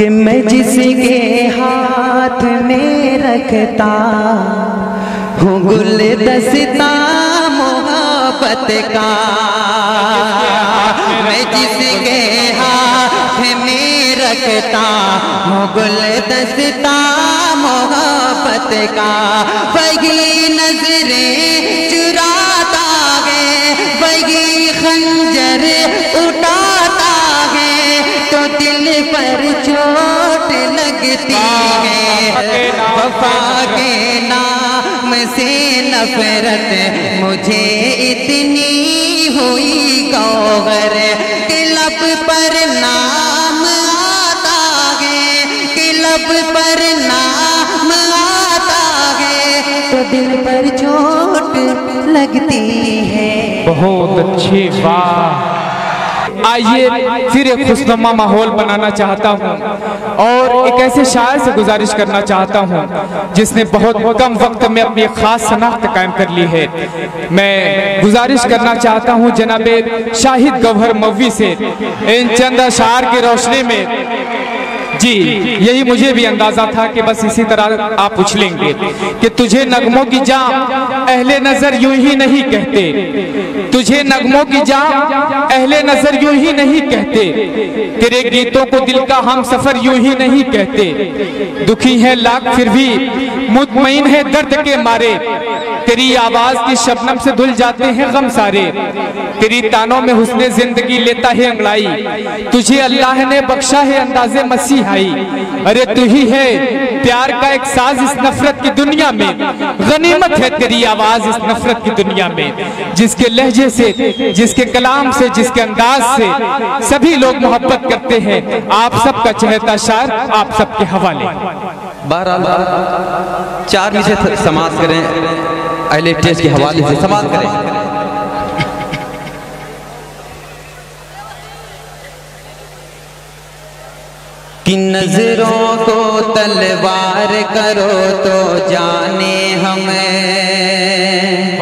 कि मैं जिसके हाथ में रखता हूँ गुलदस्ता मोहब्बत का, मैं जिसके हाथ में रखता हूँ गुलदस्ता मोहब्बत का, वही नजरें चुराता है, वही खंजर उठाता है, तो दिल पर चोट लगती है। वफा के नाम से नफरत मुझे इतनी हुई गौहर कि लब पर नाम आता है, कि लब पर नाम आता है, तो दिल पर चोट लगती है। बहुत अच्छी बात। आइए फिर एक खुशनुमा माहौल बनाना चाहता हूँ और एक ऐसे शायर से गुजारिश करना चाहता हूँ जिसने बहुत कम वक्त में अपनी खास शनाख्त कायम कर ली है। मैं गुजारिश करना चाहता हूँ जनाबे शाहिद गौहर मौवी से इन चंद अशार की रोशनी में। जी यही मुझे भी अंदाजा था कि बस इसी तरह आप पूछ लेंगे कि तुझे नगमों की जान अहले नजर यूं ही नहीं कहते, तुझे नगमों की जान अहले नजर यूं ही नहीं कहते, तेरे गीतों को दिल का हम सफर यूं ही नहीं कहते, दुखी है लाख फिर भी मुतमईन है दर्द के मारे, तेरी आवाज की शबनम से धुल जाते हैं गम सारे, तेरी तानों में हुस्ने जिंदगी लेता है अंगड़ाई, तुझे अल्लाह ने बख्शा है अंदाजे मसीहाई, अरे तू ही है प्यार का एक साज इस नफरत की दुनिया में, गनीमत है तेरी आवाज इस नफरत की दुनिया में, जिसके लहजे से, जिसके कलाम से, जिसके अंदाज से सभी लोग मोहब्बत करते हैं। आप सबका चहेता शायर आप सबके हवाले। बहरहाल चार नीचे समाज करें, अहले टेस्ट के हवाले से समाज करें। कि नजरों को तलवार करो तो जाने हमें,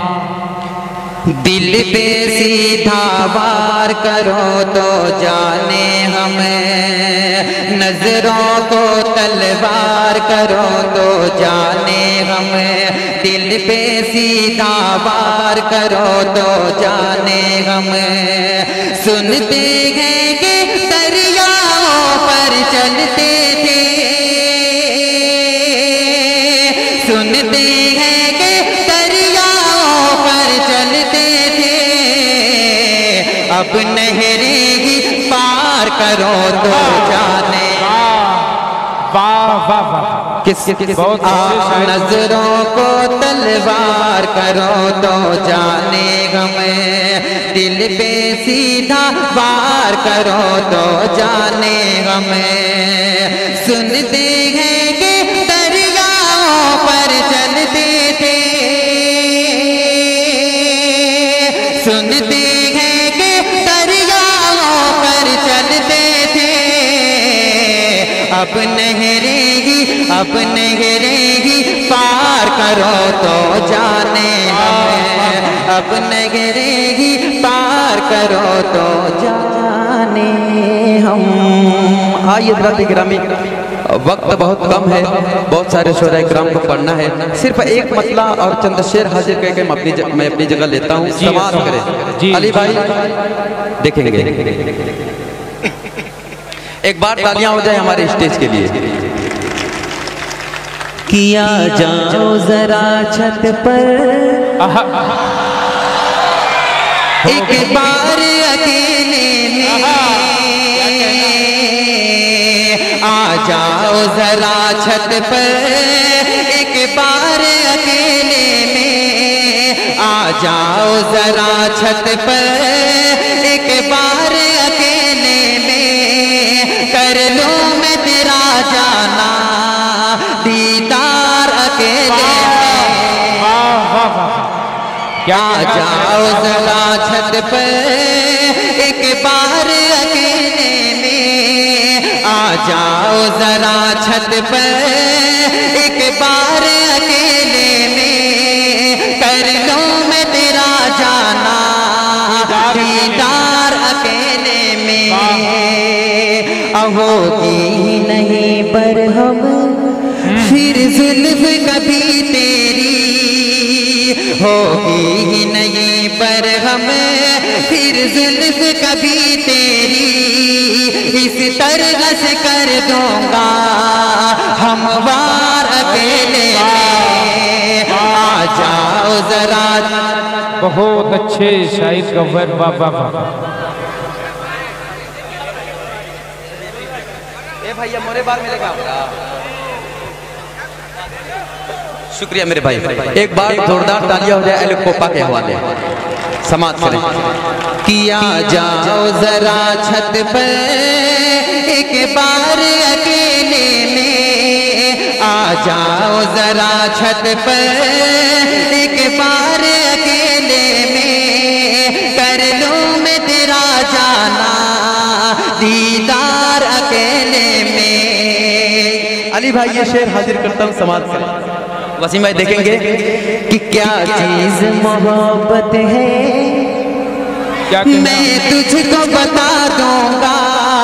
दिल पे सीधा वार करो तो जाने हमें, नजरों को तलवार करो तो जाने हमें, दिल पे सीधा वार करो तो जाने हमें, सुनते हैं कि दरियाओं पर चलते थे, सुनते हैं कि दरियाओं पर चलते थे, अब नहरें ही पार करो तो जाने। वाह वाह वाह, बहुत नजरों को तलवार करो तो जाने हमें, दिल पे सीधा वार करो तो जाने हमें, सुनते हैं कि दरियाओं पर चलते थे, सुनते हैं कि दरियाओं पर चलते थे, अब नहरेगी अब नहरेगी पार करो तो जाने हमें, अब नहरेगी पार करो तो जाने हम। आइए हज़रात गिरामी, वक्त बहुत कम है, बहुत सारे शोरा किराम को पढ़ना है, सिर्फ एक मतला और चंद शेर हाजिर करके मैं अपनी जगह लेता हूँ। समाज करें अली भाई, देखेंगे एक बार तालियां हो जाए हमारे स्टेज के लिए। किया जाओ जरा छत पर एक बार अकेले में, आ जाओ जरा छत पर एक बार अकेले में, आ जाओ जरा छत पर एक बार अकेले में, कर लो मैं तेरा जाना दीदार अकेले में, क्या जाओ जरा छत पर एक बार अकेले में, आ जाओ जरा छत पर एक बार अकेले में, कर लो मैं तेरा जाना दीदार अकेले में, होगी ही नहीं बरहम फिर जुल्फ कभी तेरी, होगी ही नहीं बरहम फिर जुल्फ कभी तेरी, इस तरह से कर दूंगा हमवार अकेले में, आ जाओ जरा। बहुत अच्छे शायर का वर्ड, वाह वाह वाह। भैया मोरे बार मिलेगा आपका। शुक्रिया मेरे भाई, एक बार जोरदार तालियां हो जाए एलिकोपा के हवाले समाज करें। किया जाओ जरा छत पर एक बार अकेले में, आ जाओ जरा छत पर एक बार अकेले में, कर लूं मैं तेरा जाना दीदार अकेले में। अली भाई ये शेर हाजिर करता हूँ समाज से। वसीम भाई देखेंगे कि क्या चीज मोहब्बत है, मैं तुझको बता दूंगा।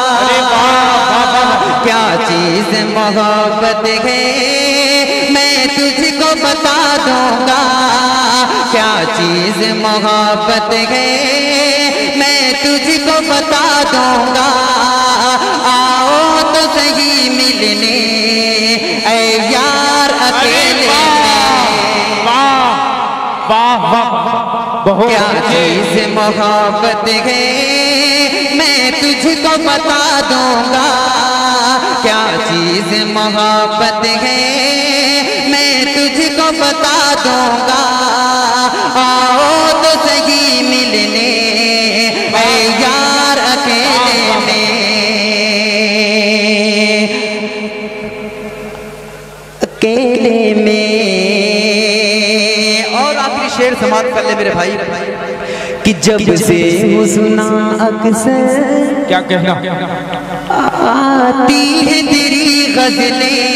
क्या चीज मोहब्बत है, मैं तुझको बता दूंगा। क्या चीज मोहब्बत है, मैं तुझको बता दूंगा। आओ तो सही मिलने ऐ यार अकेले में। वाह वाह, बहुत क्या चीज मोहब्बत है, मैं तुझको बता दूंगा। क्या चीज मोहब्बत है, मैं तुझको बता दूंगा। आओ तो सही मिलने ऐ यार अकेले में, अकेले में। और आखिरी शेर समाप्त कर ले मेरे भाई कि जब से हुस्ना अक्सर, क्या कहना, आती है तेरी गजलें।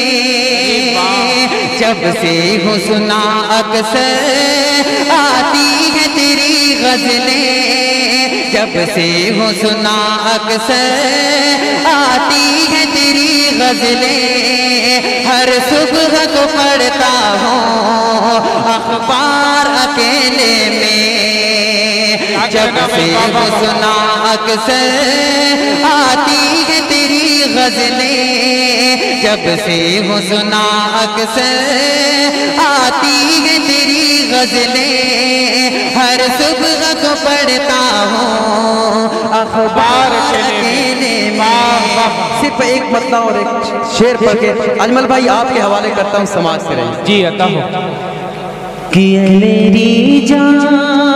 जब से हुस्ना अक्सर आती है तेरी गजलें, जब से हुस्ना अक्सर आती है तेरी गजलें। हर सुबह को पढ़ता हूँ अखबार अकेले में। जब से हुस्ना अक्सर आती है तेरी गजलें, जब से हुस्ना अक्सर आती है तेरी गजलें। हर सुबह को पढ़ता हूँ अखबार अकेले में। सिर्फ एक मतलब और एक शेर पढ़ के अजमल भाई आपके हवाले करता हूँ समाज से रही। जी अता हो कि मेरी जान,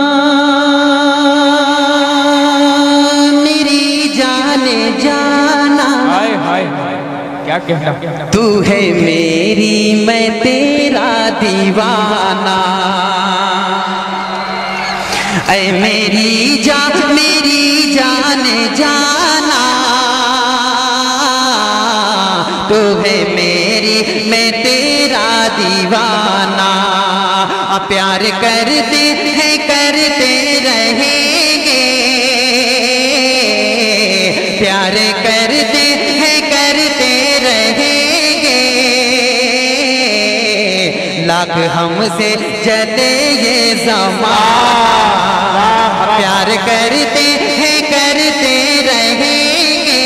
मेरी जाने जाना, हाय हाय क्या कहना, तू है मेरी मैं तेरा दीवाना। ऐ मेरी जान जाना, तू है मेरी मैं तेरा दीवाना। प्यार करते हैं करते रहेंगे, प्यार करते हैं करते रहेंगे। लाख हमसे जले ये ज़माना, प्यार करते हैं करते रहेंगे।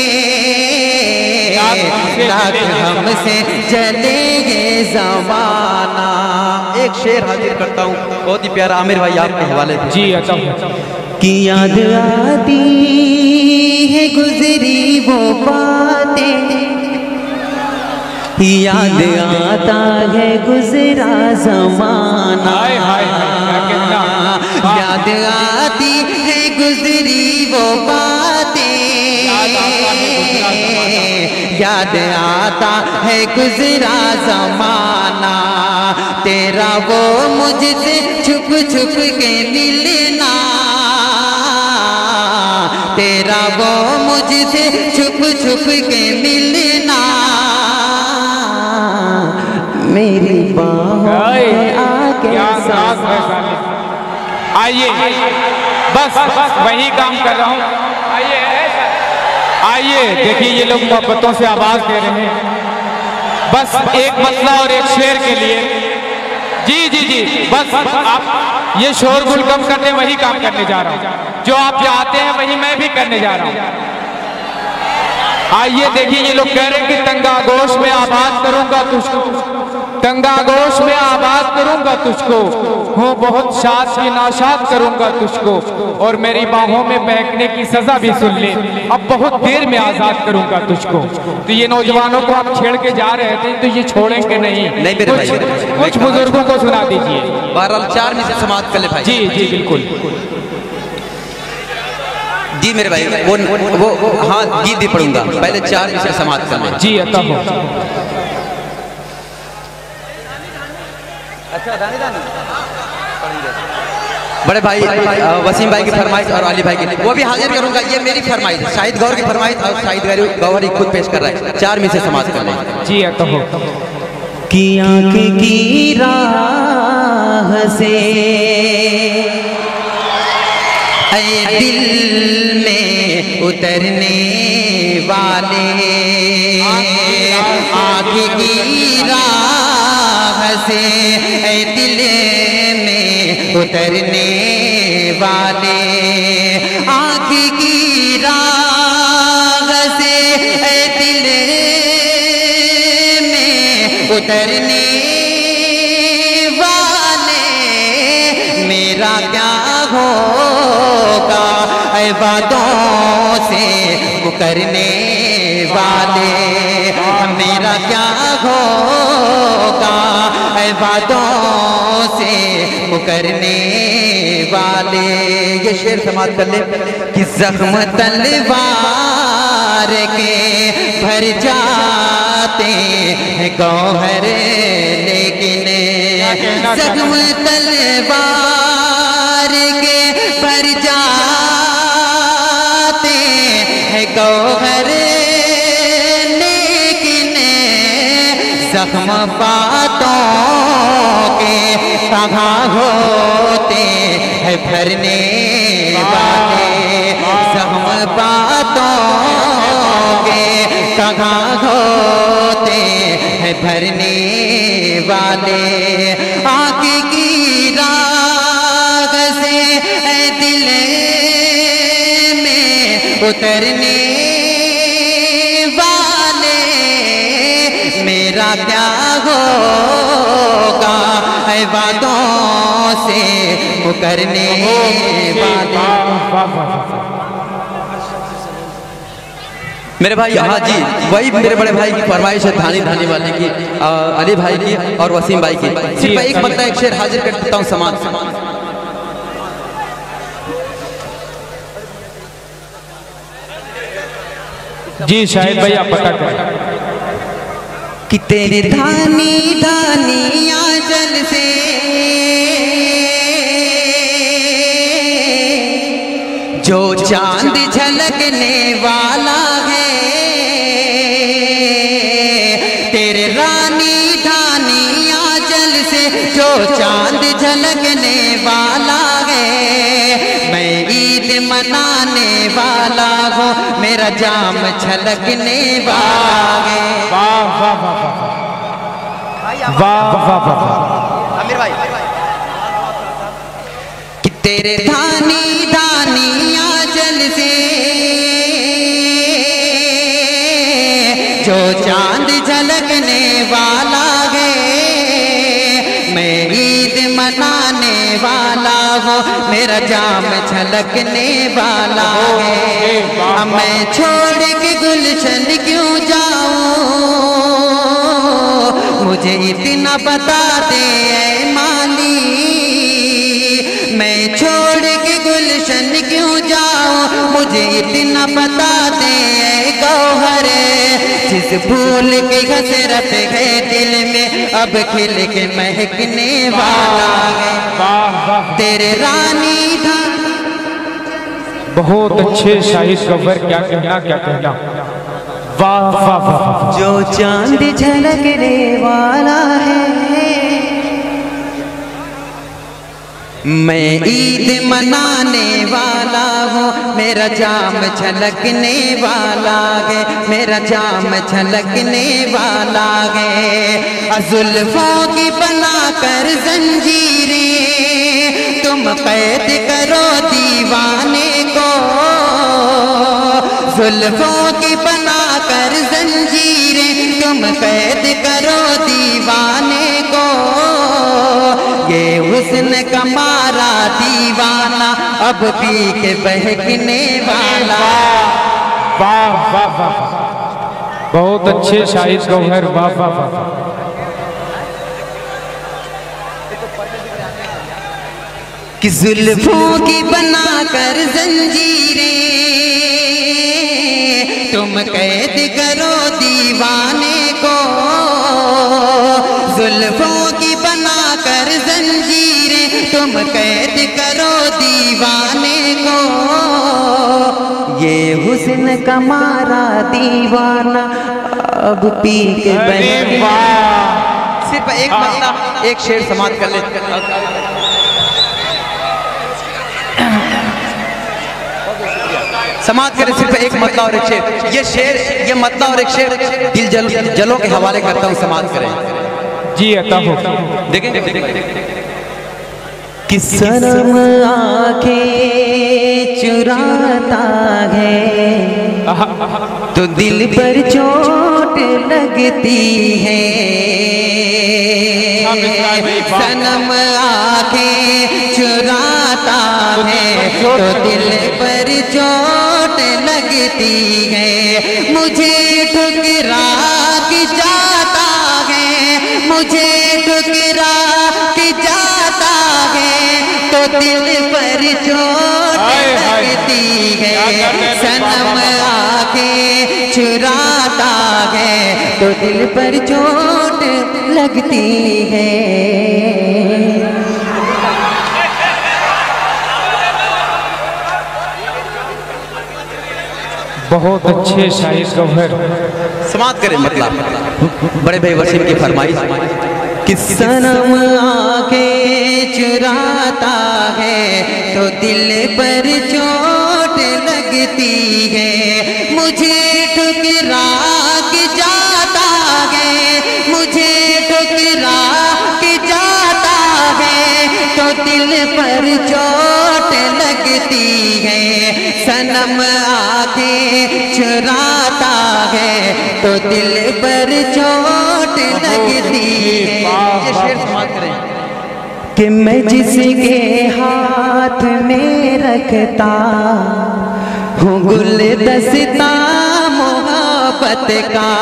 लाख हमसे जले ये ज़माना। एक शेर हाजिर करता हूँ बहुत ही प्यारा आमिर भाई आपके हवाले से। जी अता हो कि याद आती है गुजरी वो बातें, याद आता है गुजरा जमाना। हाय हाय क्या कहना, याद आती है गुजरी वो बातें, याद आता है गुजरा जमाना। तेरा वो मुझसे छुप छुप के मिलना, तेरा वो मुझसे छुप छुप के मिलना। मेरी बाहों में आके आइए, बस बस वही काम कर रहा हूँ। आइए आइए देखिए ये लोग मोहब्बतों से आवाज दे रहे हैं, बस एक मसला और एक शेर के लिए। जी जी जी, बस आप ये शोरगुल कम करने वही काम करने जा रहा हूँ, जो आप चाहते हैं वही मैं भी करने जा रहा हूँ। आइए देखिए ये लोग कह रहे हैं कि तंगागोश में आबाद करूंगा तुझको, तंगागोश में आबाद करूंगा तुझको, हूँ बहुत शाद की नाशाद करूंगा तुझको, और मेरी बाहों में बहकने की सजा भी सुन ले, अब बहुत देर में आजाद करूंगा तुझको। तो ये नौजवानों को आप छेड़ के जा रहे थे, तो ये छोड़ेंगे नहीं। कुछ बुजुर्गों को सुना दीजिए। 4 में से समाप्त कर ले भाई। जी जी बिल्कुल जी मेरे भाई, वो हाँ गीत भी पढ़ूंगा, पहले 4 में से समाप्त कर ले। जी अता हो। अच्छा बड़े भाई वसीम भाई की फरमाइश और अली भाई की, वो भी हाजिर करूंगा। ये मेरी फरमाइश, शाहिद गौहर की फरमाइश, और शाहिद गौहर ही खुद पेश कर रहा है। 4 में से समाप्त कर ले। जी अता हो। कि आँख की राह से ऐ दिल में उतरने वाले, आँख की राह से ऐ दिल में उतरने वाले, आँख की राह से ऐ दिल में उतरने वाले, मेरा क्या होगा ऐ बातों से मुकरने वाले, मेरा क्या होगा ऐ बातों से मुकरने वाले। ये शेर समाप्त कर ले कि जख्म तलवार के भर जाते हैं गौहर, लेकिन जख्म तलवार के भर जाते हैं गौहर, लेकिन जख्म बातों के तबाह होते हैं भरने वाले, जख्म बातों के तबाह होते हैं भरने वाले, आँख की राग से दिल में उतरने वाले, मेरा क्या होगा ऐ बातों से मुकरने वाले। मेरे भाई हाँ जी, वही मेरे बड़े भाई की फरमाइश है, धानी धानी वाले की, अली भाई की और वसीम भाई की। सिर्फ एक मतलब एक शेर हाजिर कर देता हूँ समाज। जी शाहिद भाई आप पता करें कि तेरे धानी धानी आंचल से जो चांद झलकने वाला है, तेरे रानी धानी आंचल से जो चांद झलकने वाला है, मैं ईद मनाने वाला हूँ, मेरा जाम छलकने वाला है। वाह वाह वाह वाह वाह वाह। आमिर भाई कि तेरे धानी धानी आंचल से जो चांद झलकने वाला है, मैं ईद मनाने वाला हूँ, मेरा जाम छलकने वाला है। मैं छोड़ के गुलशन क्यों जाऊँ, मुझे इतना बता दे ऐ माली, मैं छोड़ के गुलशन क्यों जाऊँ, मुझे इतना बता दे ऐ गौहर, जिस फूल की हसरत है दिल में अब खिल के महकने वाला है। तेरे रानी था बहुत अच्छे शाहिद गौहर, क्या कहना क्या कहना। वाह वाह वाह। जो चांद झलकने वाला है, मैं ईद मनाने वाला हूँ, मेरा जाम छलकने वाला है, मेरा जाम छलकने वाला है। जुल्फों की बनाकर जंजीरें तुम कैद करो दीवाने को, जुल्फों की बनाकर जंजीरें तुम कैद करो दीवाने को। ये हुस्न का मारा दीवाना अब पी के बहकने वाला। वाह वाह वाह, बहुत अच्छे शाहिद गौहर, वाह वाह वाह। कि जुल्फों की बनाकर जंजीरें तुम कैद करो दीवाने को, जुल्फों की बनाकर जंजीरें तुम कैद करो दीवाने को। ये हुस्न का मारा दीवाना अब पी के बहकने। सिर्फ एक मतलब एक शेर समाप्त कर ले। समाप्त करें सिर्फ एक मतला और एक शेर। ये शेर, ये मतला और एक शेर दिल जलों के हवाले करता हूँ, समाप्त करें जी। अता हो देखें। कि सनम आंखें चुराता है तो दिल पर चोट लगती है, सनम आंखें चुराता है तो दिल पर चोट लगती है। मुझे ठुकरा के जाता है, मुझे ठुकरा के जाता है तो दिल पर चोट लगती है। सनम आंखें चुराता है तो दिल पर चोट लगती है। बहुत अच्छे शाहिद गौहर। समाप्त करें मतलब बड़े भाई वसीम की फरमाइश। कि सनम आंखें चुराता है तो दिल पर चोट लगती है। मुझे ठुकरा के जाता है, मुझे ठुकरा के जाता है तो दिल पर चोट लगती है। सनम आंखें चुराता है तो दिल पर चोट लगती है। ये शेर समाप्त करें। कि मैं जिसके हाथ में रखता हूँ गुलदस्ता मोहब्बत का,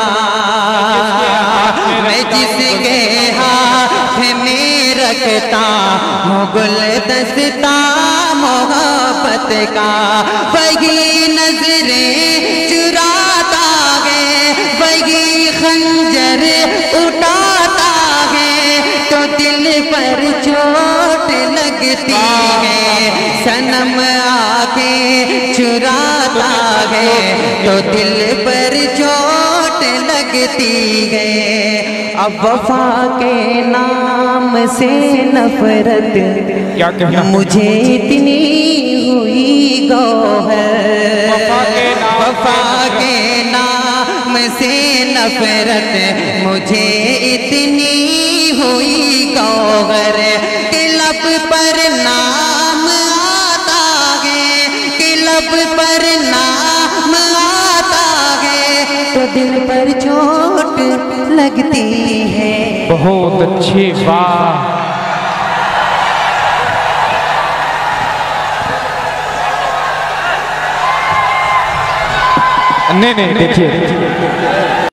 मैं जिसके हाथ में रखता हूँ गुलदस्ता मोहब्बत का, वही नजरें चुराता है, वही खंजर उठाता है तो दिल पर चोट लगती है। सनम आंखें चुराता है तो दिल पर चोट लगती है। अब वफा के नाम से नफरत क्या कहना मुझे इतनी हुई गौहर, वफा के नाम से नफरत मुझे इतनी हुई गौहर। कि लब पर नाम आता है, कि लब पर नाम आता है तो दिल पर चोट लगती है। बहुत अच्छी, वाह। नहीं देखिए